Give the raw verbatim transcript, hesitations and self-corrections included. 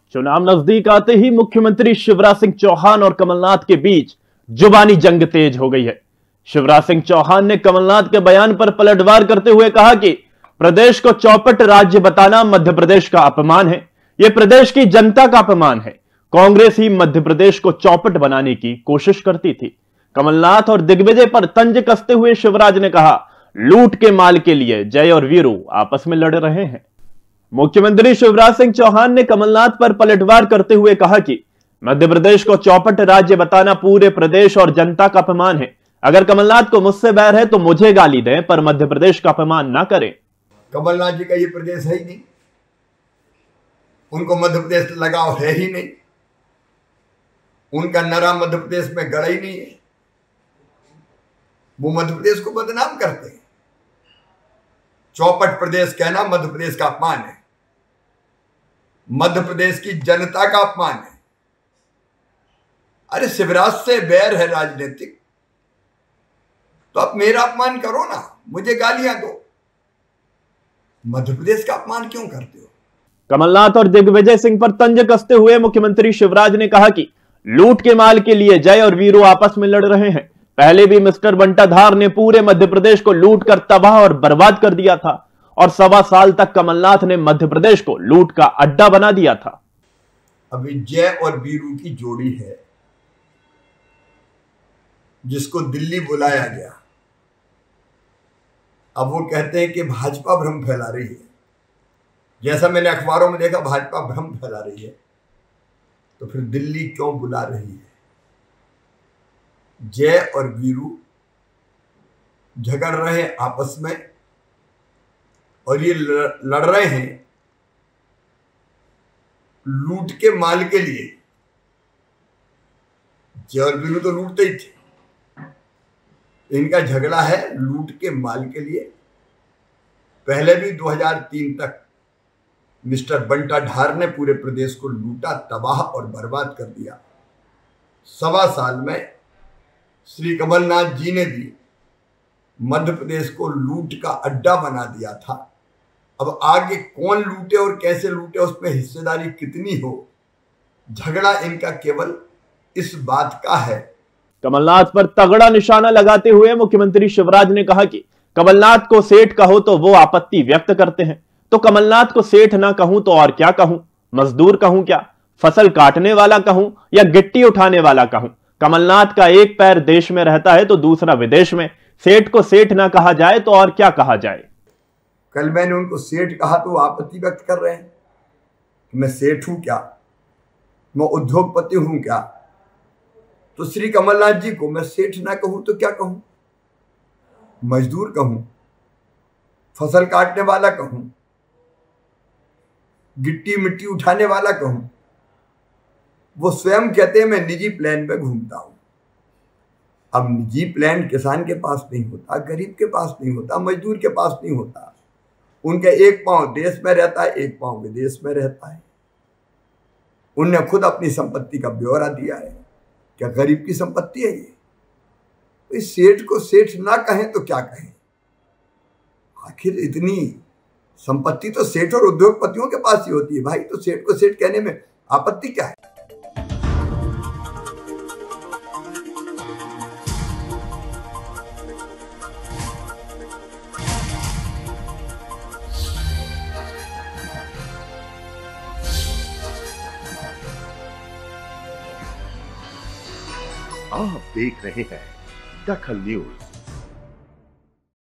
चुनाव नजदीक आते ही मुख्यमंत्री शिवराज सिंह चौहान और कमलनाथ के बीच जुबानी जंग तेज हो गई है। शिवराज सिंह चौहान ने कमलनाथ के बयान पर पलटवार करते हुए कहा कि प्रदेश को चौपट राज्य बताना मध्य प्रदेश का अपमान है। यह प्रदेश की जनता का अपमान है। कांग्रेस ही मध्य प्रदेश को चौपट बनाने की कोशिश करती थी। कमलनाथ और दिग्विजय पर तंज कसते हुए शिवराज ने कहा, लूट के माल के लिए जय और वीरू आपस में लड़ रहे हैं। मुख्यमंत्री शिवराज सिंह चौहान ने कमलनाथ पर पलटवार करते हुए कहा कि मध्य प्रदेश को चौपट राज्य बताना पूरे प्रदेश और जनता का अपमान है। अगर कमलनाथ को मुझसे बैर है तो मुझे गाली दें, पर मध्य प्रदेश का अपमान ना करें। कमलनाथ जी का ये प्रदेश है ही नहीं, उनको मध्य प्रदेश लगाव है ही नहीं, उनका नरा मध्य प्रदेश में गड़ा ही नहीं है। वो मध्य प्रदेश को बदनाम करते हैं। चौपट प्रदेश कहना मध्य प्रदेश का अपमान है, मध्य प्रदेश की जनता का अपमान है। अरे शिवराज से बैर है राजनीतिक, तो आप मेरा अपमान करो ना, मुझे गालियां दो, मध्य प्रदेश का अपमान क्यों करते हो? कमलनाथ और दिग्विजय सिंह पर तंज कसते हुए मुख्यमंत्री शिवराज ने कहा कि लूट के माल के लिए जय और वीरू आपस में लड़ रहे हैं। पहले भी मिस्टर बंटाधार ने पूरे मध्य प्रदेश को लूट कर तबाह और बर्बाद कर दिया था और सवा साल तक कमलनाथ ने मध्य प्रदेश को लूट का अड्डा बना दिया था। अभी जय और वीरू की जोड़ी है, जिसको दिल्ली बुलाया गया। अब वो कहते हैं कि भाजपा भ्रम फैला रही है। जैसा मैंने अखबारों में देखा भाजपा भ्रम फैला रही है, तो फिर दिल्ली क्यों बुला रही है? जय और वीरू झगड़ रहे हैं आपस में और ये लड़ रहे हैं लूट के माल के लिए। जय और वीरू तो लूटते ही थे, इनका झगड़ा है लूट के माल के लिए। पहले भी दो हज़ार तीन तक मिस्टर बंटाधार ने पूरे प्रदेश को लूटा, तबाह और बर्बाद कर दिया। सवा साल में श्री कमलनाथ जी ने भी मध्य प्रदेश को लूट का अड्डा बना दिया था। अब आगे कौन लूटे और कैसे लूटे, उसमें हिस्सेदारी कितनी हो, झगड़ा इनका केवल इस बात का है। कमलनाथ पर तगड़ा निशाना लगाते हुए मुख्यमंत्री शिवराज ने कहा कि कमलनाथ को सेठ कहो तो वो आपत्ति व्यक्त करते हैं, तो कमलनाथ को सेठ ना कहूं तो और क्या कहूं? मजदूर कहूं क्या? फसल काटने वाला कहूं या गिट्टी उठाने वाला कहूं? कमलनाथ का एक पैर देश में रहता है तो दूसरा विदेश में। सेठ को सेठ ना कहा जाए तो और क्या कहा जाए? कल मैंने उनको सेठ कहा तो आपत्ति व्यक्त कर रहे हैं कि मैं सेठ हूं क्या, मैं उद्योगपति हूं क्या? तो श्री कमलनाथ जी को मैं सेठ ना कहूं तो क्या कहूं? मजदूर कहूं, फसल काटने वाला कहूं, गिट्टी मिट्टी उठाने वाला कहूं? वो स्वयं कहते हैं मैं निजी प्लेन पे घूमता हूं। अब निजी प्लेन किसान के पास नहीं होता, गरीब के पास नहीं होता, मजदूर के पास नहीं होता। उनका एक पांव देश में रहता है, एक पांव विदेश में रहता है। उनने खुद अपनी संपत्ति का ब्यौरा दिया है। क्या गरीब की संपत्ति है ये? इस सेठ को सेठ ना कहें तो क्या कहें? आखिर इतनी संपत्ति तो सेठ और उद्योगपतियों के पास ही होती है भाई, तो सेठ को सेठ कहने में आपत्ति क्या है? आप देख रहे हैं दखल न्यूज।